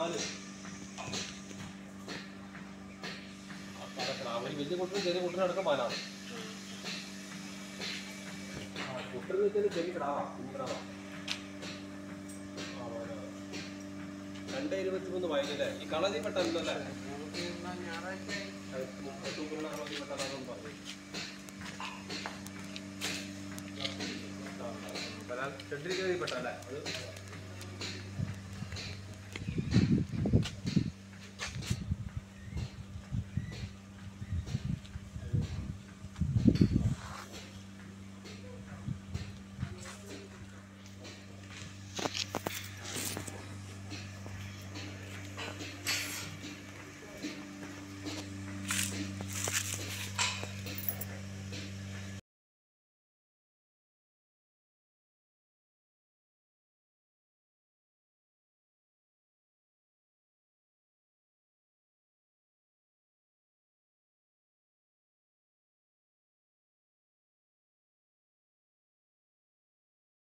വലിയ കുട്ടനും ചെറിയ കുട്ടനും അടക്കം പാലാണ്. കുട്ടനെന്ന് വെച്ചാൽ ചെറിയ കിടാവാ, കുഞ്ഞിക്കിടാവാ. 223 വയലല്ലേ? ഈ കളരി പെട്ടല്ലേ? പെട്ടല്ലേ? അത്